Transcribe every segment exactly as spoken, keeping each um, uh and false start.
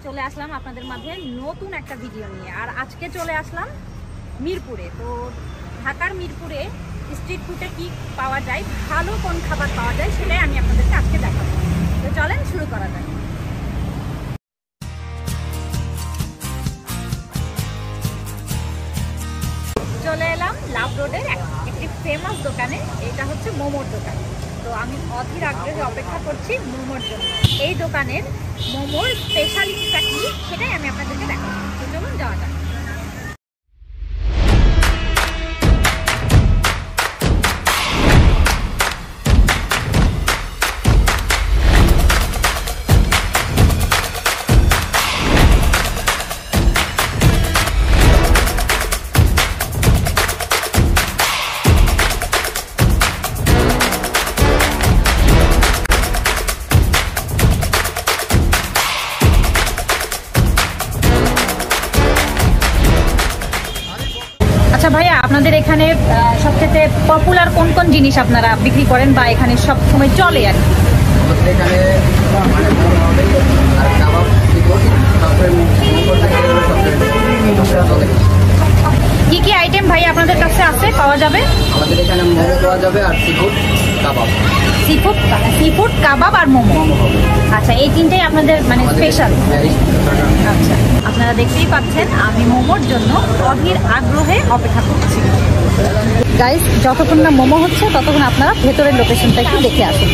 চলে আসলাম আপনাদের মাঝে নতুন একটা ভিডিও নিয়ে। আর আজকে চলে আসলাম মিরপুরে। তো ঢাকার মিরপুরে স্ট্রিট ফুডে কি পাওয়া যায়, ভালো কোন খাবার পাওয়া যায়, সেটাই আমি আপনাদেরকে আজকে দেখাবো। তো চলেন শুরু করা যায়। চলে এলাম লাভ রোডের একটি ফেমাস দোকানে। এটা হচ্ছে মোমোর দোকান। তো আমি অধীর আগ্রহে অপেক্ষা করছি মোমোর জন্য। এই দোকানের মোমোর স্পেশালিটিটা কি সেটাই আমি আপনাদেরকে দেখাবো। তো চলুন যাওয়া যাক। আচ্ছা ভাইয়া, আপনাদের এখানে সবচেয়ে পপুলার কোন কোন জিনিস আপনারা বিক্রি করেন বা এখানে সব সময় চলে আর কি? আমাদের এখানে কি কি আইটেম ভাই আপনাদের কাছে আছে, পাওয়া যাবে? আমাদের এখানে মোমো পাওয়া যাবে আর সিফুড কাবাব। সিফুড সিফুড কাবাব আর মোমো। আচ্ছা, এই তিনটাই আপনাদের মানে স্পেশাল। আচ্ছা, আপনারা দেখতেই পাচ্ছেন আমি মোমোর জন্য অধীর আগ্রহে অপেক্ষা করছি। গাইস, যতক্ষণ না মোমো হচ্ছে ততক্ষণ আপনারা ভেতরের লোকেশনটা একটু দেখে আসুন।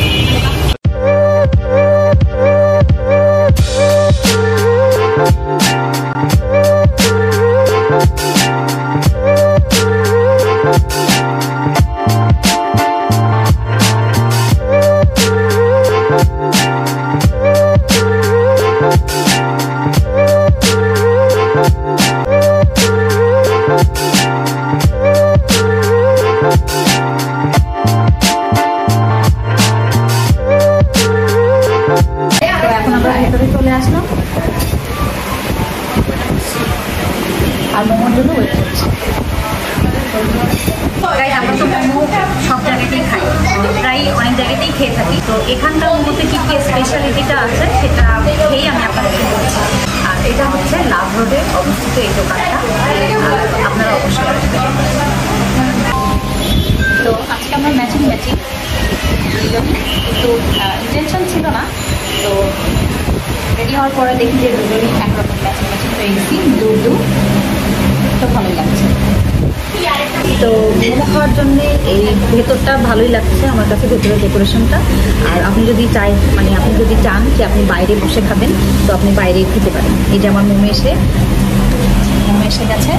চলে আসলাম আর মোমোর জন্য ওয়েট করছি। প্রায় আমরা তো মোমো সব জায়গাতেই খাই, প্রায় অনেক জায়গাতেই খেয়ে থাকি। তো এখানকার মোমোতে কি কি স্পেশালিটিটা আছে সেটা খেয়েই আমি আপনাদেরকে বলছি। আর এটা হচ্ছে লাভ রোডে অবস্থিত এই দোকানটা, আপনারা অবশ্যই আসবেন। তো আজকে আমরা ম্যাচিং ম্যাচিং একটু ইন্টেনশন ছিল না, তো রেডি হওয়ার পরে দেখি যে দুজনই একরকম ম্যাচিং ম্যাচিং হয়ে গেছি, দূর দূর তো ভালোই লাগছে। তো মোমো খাওয়ার জন্যে এই ভেতরটা ভালোই লাগছে আমার কাছে, ভেতরের ডেকোরেশনটা। আর আপনি যদি চাই মানে আপনি যদি চান যে আপনি বাইরে বসে খাবেন, তো আপনি বাইরে খেতে পারেন। এই যে আমার মোমো এসে মোমো এসে গেছে।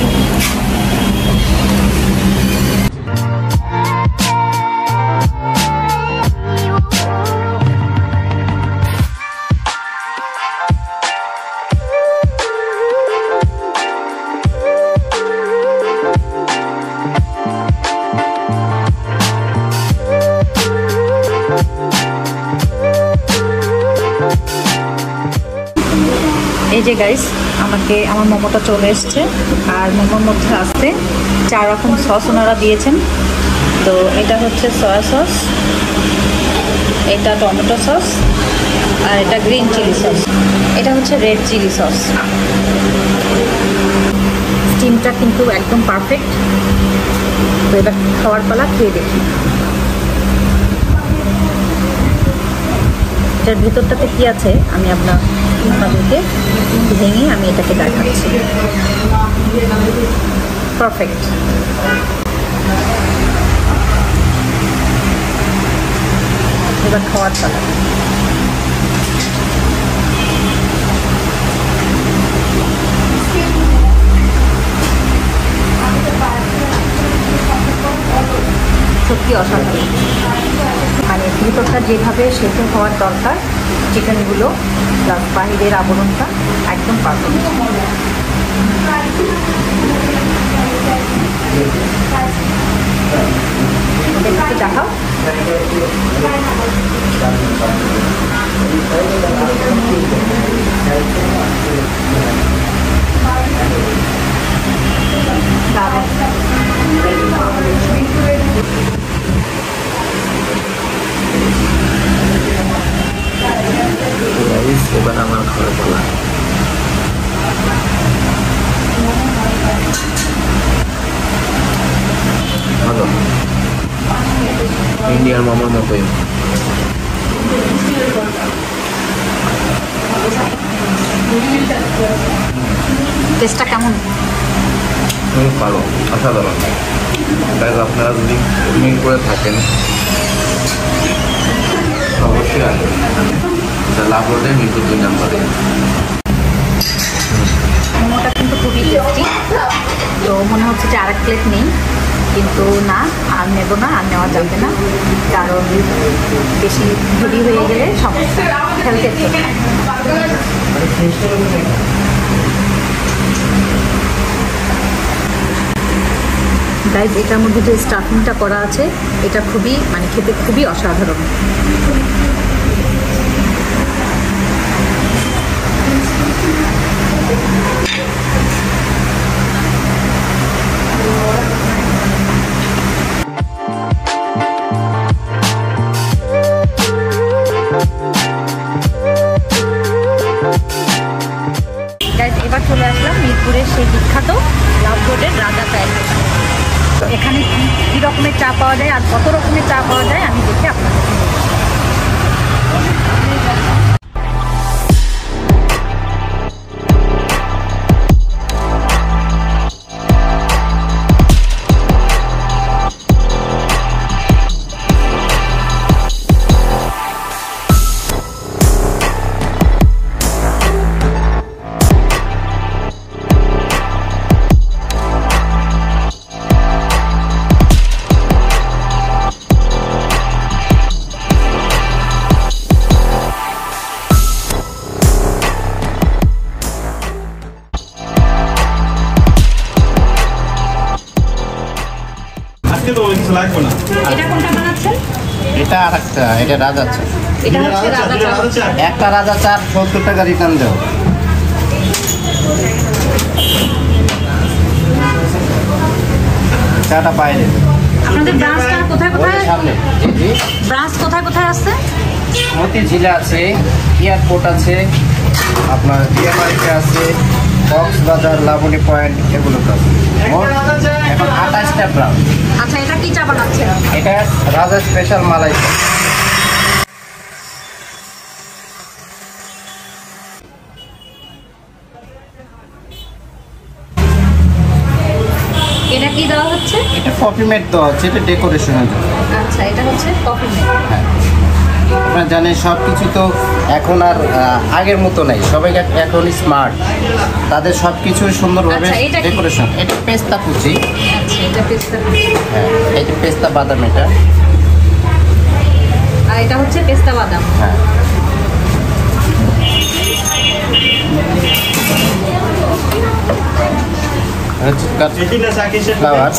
এই যে গাইস, আমাকে আমার মোমোটা চলে এসছে। আর মোমোর মধ্যে আসতে চার রকম সস ওনারা দিয়েছেন। তো এটা হচ্ছে সয়া সস, এটা টমেটো সস, আর এটা গ্রিন চিলি সস, এটা হচ্ছে রেড চিলি সস। স্টিমটা কিন্তু একদম পারফেক্ট। তো এবার খাওয়ার পালা, খেয়ে দেখি। এটার ভিতরটাতে কি আছে আমি আপনার আপনাদেরকে ভেঙে আমি এটাকে দেখাচ্ছি। পারফেক্ট। এবার খাওয়ার পালা। সত্যি অসাধারণ। মানে ভিতরটা যেভাবে সেদ্ধ হওয়ার দরকার, চিকেনগুলো প্লাস বাহিরের আবরণটা একদম পারফেক্ট। দেখাও। এবার আমার খাওয়ার পালা। ইন্ডিয়ান মোমোর মতোই। টেস্টটা কেমন? খুব ভালো, অসাধারণ। তাই আপনারা যদি মিল করে থাকেন অবশ্যই আসবেন। এটা লাভ রোডে মিরপুর দুই নম্বরে। মোমোটা কিন্তু খুবই টেস্টি। তো মনে হচ্ছে যে আরেক প্লেট নেই, কিন্তু না, আর নেব না, আর নেওয়া যাবে না, কারণ বেশি হেভি হয়ে গেলে সমস্যা, হেলথের জন্য। গাইজ, এটার মধ্যে যে স্টাফিংটা করা আছে এটা খুবই মানে খেতে খুবই অসাধারণ। এবার চলে আসলাম মিরপুরের সেই বিখ্যাত লাভ রোডের রাজা চায়ের দোকানে। তো এখানে কী কী রকমের চা পাওয়া যায় আর কত রকমের চা পাওয়া যায় আমি দেখে আপনাদের এটা কোনটা বানাচ্ছেন? এটা আর একটা, এটা রাজা চা। এটা হচ্ছে রাজা চা। একটা রাজা চা সত্তর টাকা রিটার্ন দেও। চাটা বাইরে। আপনাদের ব্রাঞ্চটা কোথায় কোথায়? সামনে ব্রাঞ্চ কোথায় কোথায় আছে? মতিঝিলে আছে, এয়ারপোর্ট আছে, আপনার ডিএমআইতে আছে, কক্সবাজার, লাবণী পয়েন্ট, এগুলোতে আছে। এখন আঠাশটা ব্রাঞ্চ। আচ্ছা, এটা কি চা বানাচ্ছেন? এটা রাজা স্পেশাল মালাই চা। এটা কি দেওয়া হচ্ছে? এটা কফি মেড দেওয়া হচ্ছে, এটা ডেকোরেশনের জন্য। আচ্ছা, এটা হচ্ছে কফি মেড। হ্যাঁ, আপনারা জানেন সব কিছু তো এখন আর আগের মতো নাই, সবাই এখন স্মার্ট, তাদের সব কিছু সুন্দরভাবে ডেকোরেশন। এটা পেস্তা কুচি। আচ্ছা, এটা পেস্তা কুচি। হ্যাঁ, এটা পেস্তা বাদাম। এটা আর এটা হচ্ছে পেস্তা বাদাম। হ্যাঁ, ফ্লাওয়ার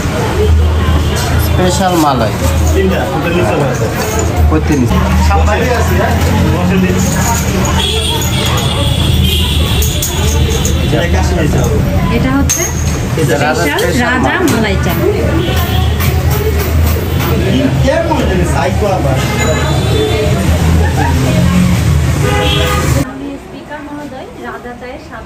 স্পেশাল মালাই। এটা হচ্ছে স্পেশাল রাজা মালাই চা। আমি স্পিকার মহোদয় রাজা চায়ের স্বাদ।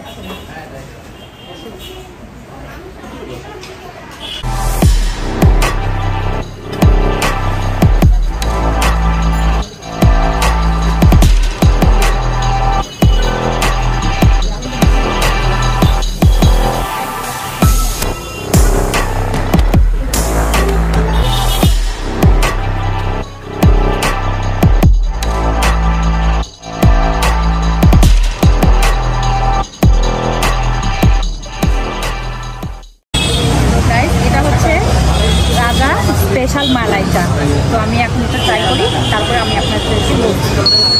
স্পেশাল মালাই চা। তো আমি এখন এটা ট্রাই করি, তারপরে আমি আপনাদেরকে বলছি।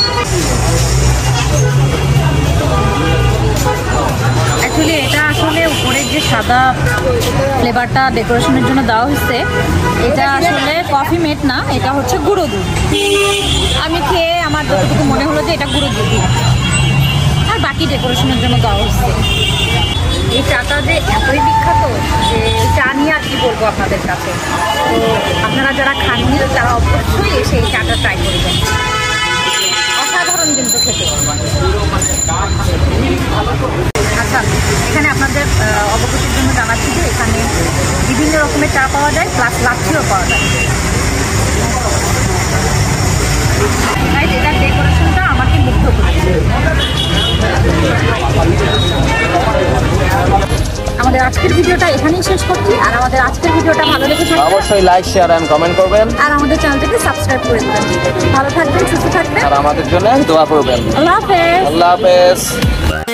অ্যাকচুয়ালি এটা আসলে উপরের যে সাদা ফ্লেভারটা ডেকোরেশনের জন্য দেওয়া হয়েছে, এটা আসলে কফি মেড না, এটা হচ্ছে গুঁড়ো দুধ। আমি খেয়ে আমার যতটুকু মনে হলো যে এটা গুঁড়ো দুধ, আর বাকি ডেকোরেশনের জন্য দেওয়া হচ্ছে। এই চাটা যে এতই বিখ্যাত যে চা নিয়ে আর কি বলবো আপনাদের কাছে। তো আপনারা যারা খাননি তারা অবশ্যই এসে এই চাটা ট্রাই করবেন, অসাধারণ কিন্তু খেতে। আচ্ছা, এখানে আপনাদের অবগতির জন্য জানাচ্ছি যে এখানে বিভিন্ন রকমের চা পাওয়া যায়, প্লাস লাচ্ছিও পাওয়া যায়। আজকের ভিডিওটা এখানেই শেষ করছি। আর আমাদের আজকের ভিডিওটা ভালো লেগে থাকলে অবশ্যই লাইক শেয়ার এন্ড কমেন্ট করবেন আর আমাদের চ্যানেলটাকে সাবস্ক্রাইব করে দিবেন। ভালো থাকবেন, সুস্থ থাকবেন আর আমাদের জন্য দোয়া করবেন। আল্লাহ হাফেজ। আল্লাহ হাফেজ।